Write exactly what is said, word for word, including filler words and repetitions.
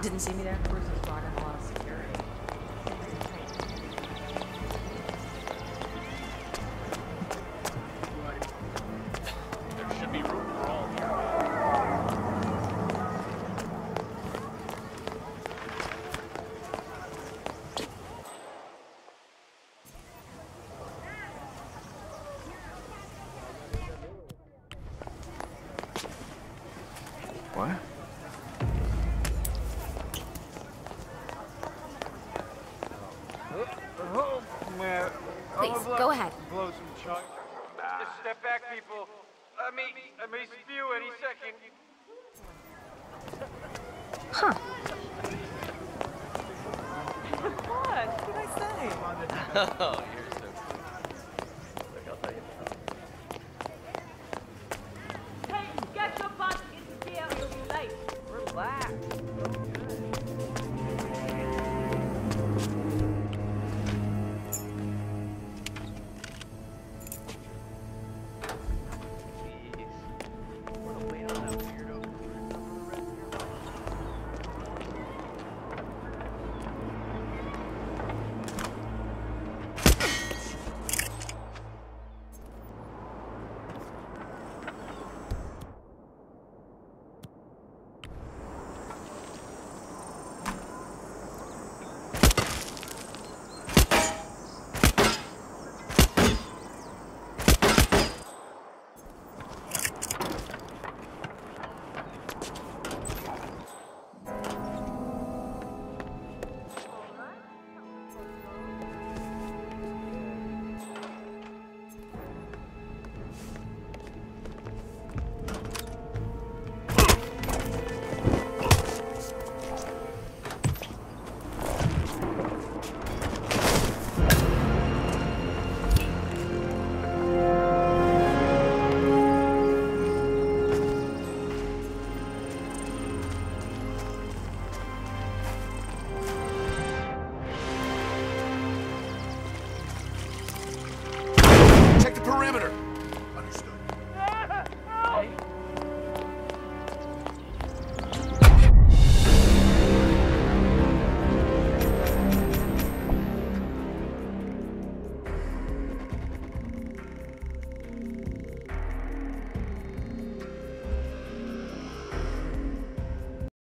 Didn't see me there. Bruce was blocking a lot of security. There should be room for all here. What? Oh, man. Please, go ahead. Blow some chunk. Just step back, people. I may, I may spew any second. Huh. What? What did I say? Oh, you're so cool. Look, I'll tell you now. Hey, get your butt in here. You'll be late. Relax. Check the perimeter.